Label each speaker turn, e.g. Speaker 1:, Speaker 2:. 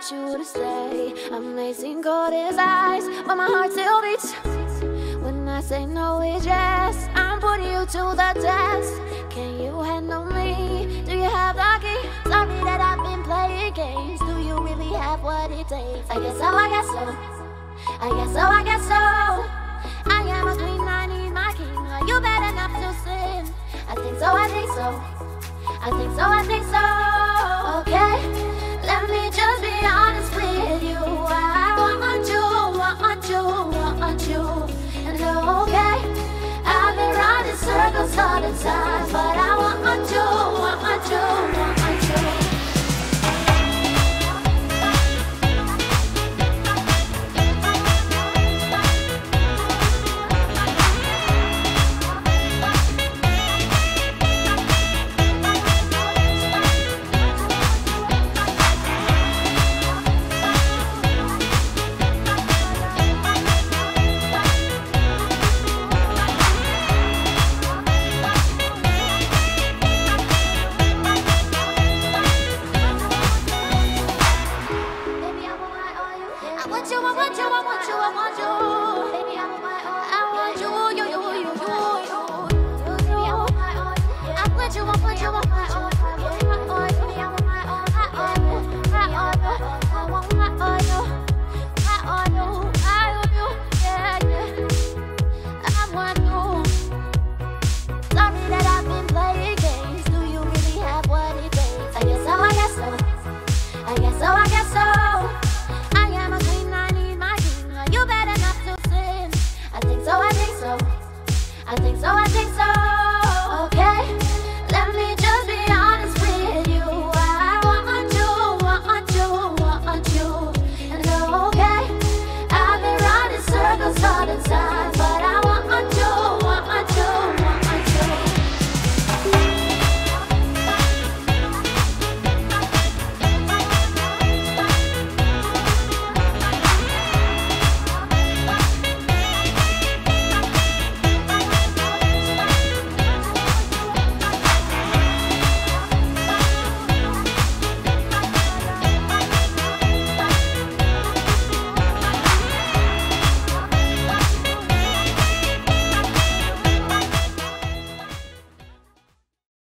Speaker 1: want you to stay. Amazing cold as ice, but my heart still beats. When I say no, it's yes. I'm putting you to the test. Can you handle me? Do you have the key? Sorry that I've been playing games. Do you really have what it takes? I guess so, I guess so. I guess so, I guess so. I am a queen, I need my king. Are you bad enough to sin? I think so, I think so. I think so, I think so. Okay, let me just be honest with you. I want you, want you, want you. And okay, I've been running circles all the time, but I want you, want you.